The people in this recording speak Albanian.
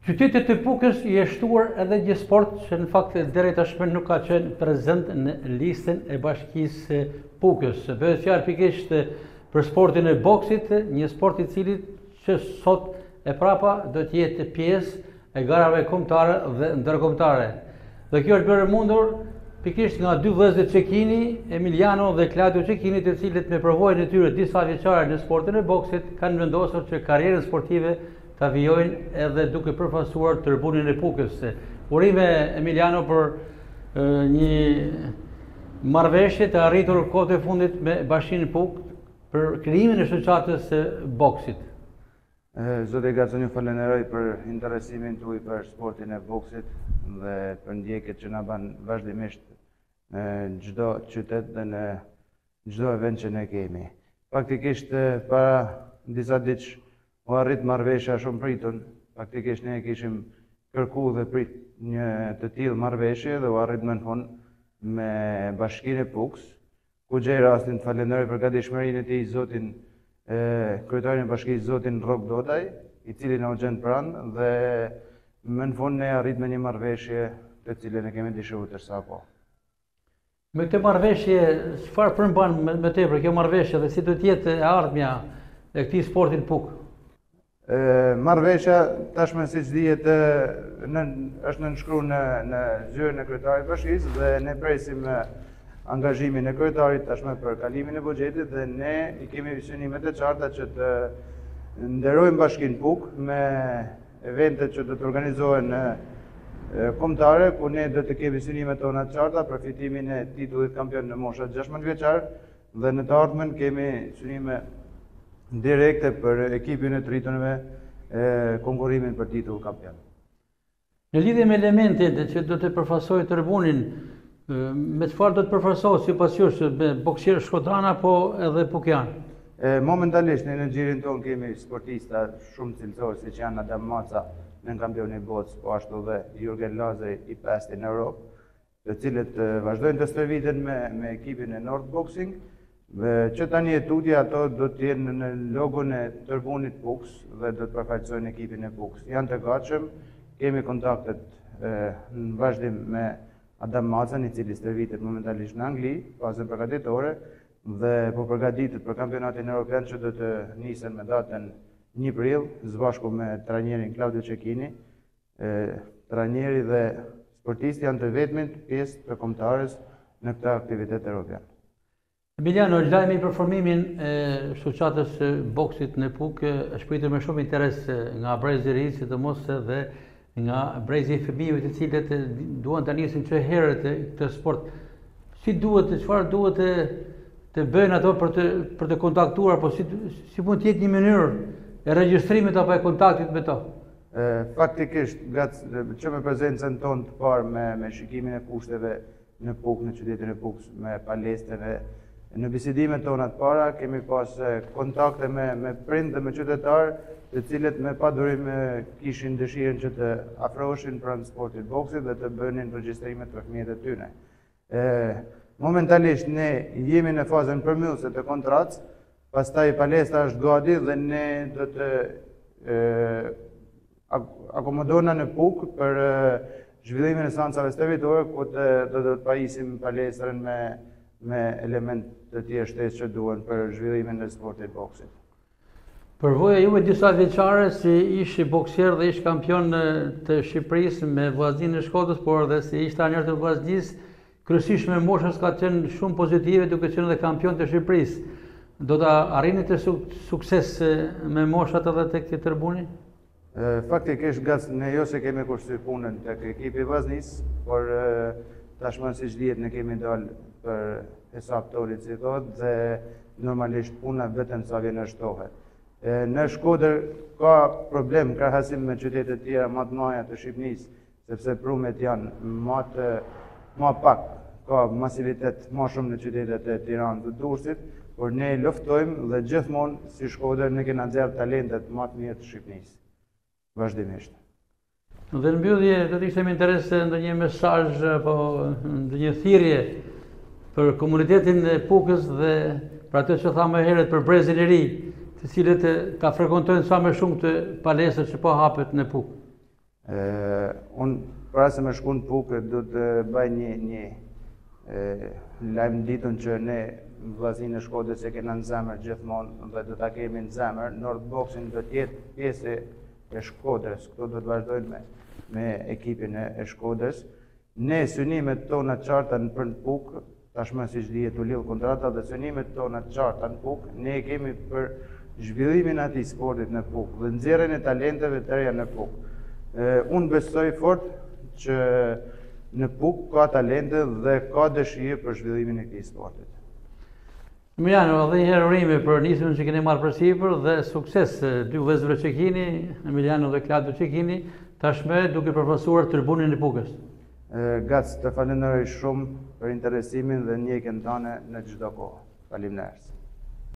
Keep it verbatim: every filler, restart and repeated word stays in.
Qytetit të Pukës i është shtuar edhe një sport që në fakt deri tashmë nuk ka qenë prezent në listën e Bashkisë Pukës. Bëhet fjalë pikërisht për sportin e boksit, një sport i cili që sot e prapa do të jetë pjesë e garave kombëtare dhe ndërkombëtare. Dhe kjo është bërë mundur pikërisht nga dy vëllezërit Cekini, Emiliano dhe Claudio Cekini, të cilët me përvojën e tyre disa vjeçare në sportin e boksit kanë vendosur që karrierën sportive ta vijojnë edhe duke përfaqësuar tribunën e Pukës. Urime Emiliano për e, një marrëveshje të arritur kohët e fundit me Bashkinë Pukë për krijimin e shoqatës së boksit. Zotë Gaco, ju falenderoj për interesimin tuaj për sportin e boksit dhe për ndjekjet që na bën vazhdimisht në çdo qytet dhe në çdo event që ne kemi. Faktikisht para disa ditë u arrit marrëveshja shumë pritun. Faktikisht ne kishim kërkuar dhe prit një të tillë marrëveshje dhe u arrit më në fund me Bashkinë e Pukës, ku gjej rastin të falenderoj për gatishmërinë e tij zotin e kryetarin e bashkisë zotin Rok Dodaj, i cili na u gjen pranë dhe më në fund ne arrit me një marrëveshje të cilën e kemi dëshiruar të sa kohë. Me këtë marrëveshje, çfarë përmban me, me tepër kjo marrëveshje dhe si do të jetë e ardhmja e këtij sporti në Pukë? Marrëveshja tashmë siç dihet në, është nënshkruar në në zyrën e kryetarit të bashkisë dhe ne presim angazhimin e kryetarit tashmë për kalimin e buxhetit dhe ne i kemi synimet e qarta që të nderojmë Bashkinë Pukë me eventet që do të organizohen kombëtare, ku ne do të kemi synimet tona të qarta për fitimin e titullit kampion në mosha gjashtëdhjetë vjeçar dhe në të ardhmen kemi synime direkte për ekipin e të rriturve konkurimin për titull kampion. Në lidhje me elementet që do të përfaqësojë tribunin, me çfarë do të përfaqësohet sipas jush, me boksier shkodrana apo edhe pukian? Momentalisht në xhirin tonë kemi sportista shumë cilësorë siç janë Adam Maca, nën kampioni i botës, po ashtu dhe Jurgen Lazari i pestë në Europë, të cilët vazhdojnë të stërviten me me ekipin e Nord Boxing. Që tani e tutje ato do të jenë në logon e tribunit Pukës dhe do të përfaqësojnë ekipin e Pukës. Janë të gatshëm, kemi kontaktet në vazhdim me Adam Macan, i cili stërvitet momentalisht në Angli, fazën përgatitore, dhe po përgatitet për kampionatin evropian që do të nisen me datën një prill, së bashku me trajnerin Claudio Cekini. Trajneri dhe sportisti janë të vetmit pjesë të kombëtarës në këtë aktivitet evropian. Emiliano, lajmi i përformimin e shoqatës së boksit në Pukë është pritur me shumë interes nga brezi i ri, sidomos edhe nga brezi i fëmijëve të cilët duan ta nisin çdo herë këtë sport. Si duhet, çfarë duhet të, të bëjnë ato për të për të kontaktuar, apo si si mund të jetë një mënyrë e regjistrimit apo e kontaktit me to? Faktikisht, që me prezencën tonë të parë me, me shikimin e kushteve në Pukë, në qytetin e Pukës, me palestrave, në bisedimet tona të para kemi pas kontakte me, me prind dhe me qytetarë, të cilët me padurim kishin dëshirën që të afroheshin pranë sportit boksit dhe të bënin regjistrimet për fëmijët e tyre. Momentalisht ne jemi në fazën përmbyllëse të kontratës, pastaj palestra është gati dhe ne do të e, akomodojna në Pukë për e, zhvillimin e seancave stërvitore, ku të, do të pajisim palestrën me me element të tjerë shtesë që duhen për zhvillimin e sportit boksit. Përvoja juve disa vjeçare si ish boksier dhe ish kampion të Shqipërisë me vllazninë e Shkodrës, por edhe si ish trajner të vllaznisë, kryesisht me moshës ka qenë shumë pozitive duke qenë edhe kampion të Shqipërisë. Do ta arrini të sukses me moshat edhe tek tribuni? Faktikisht gac ne jo se kemi kursyer punën tek ekipi i vllaznisë, por tashmë siç dihet ne kemi dalë për hesab torit, si thot, dhe normalisht puna vetëm sa vjen shtohet. Në Shkodër ka problem krahasim me qytetet tjera më të mëdha të Shqipërisë, sepse prumet janë më të më pak, ka masivitet më shumë në qytetet e Tiranës dhe Durrësit, por ne luftojmë dhe gjithmonë si Shkodër ne kemi nxjerr talentet më të mirë të Shqipërisë. Vazhdimisht. Dhe në mbyllje do të ishte më interes ndonjë mesazh apo ndonjë thirrje për komunitetin e Pukës dhe për atë që thamë herët për brezin e ri, të cilët ta frekontojnë sa më shumë të palestrat që po hapet në Pukë. Unë, para se me shku në Pukë, du të bëj një, një lajmë ditën që ne vllazërinë e Shkodrës e kena në zemër gjithmonë dhe do ta kemi në zemër. Northboxing do të jetë pjesë e Shkodrës. Këto do të vazhdojnë me, me ekipin e, e Shkodrës. Ne synimet tona të qarta në për në Pukë, tashmë siç dihet u lidh kontrata dhe synimet tona të qarta në Pukë, ne kemi për zhvillimin e atij sportit në Pukë dhe nxjerrjen e talenteve të reja në Pukë. Unë besoj fort që në Pukë ka talente dhe ka dëshirë për zhvillimin e këtij sportit. Emiliano, edhe një herë urime për nismën që keni marrë përsipër dhe sukses dy vëllezërve që keni, Emiliano dhe Claudio që keni, tashmë duke përfaqësuar tribunin e Pukës. Gac, të falenderoj shumë për interesimin dhe ndjekjen tënde në çdo kohë. Faleminderit.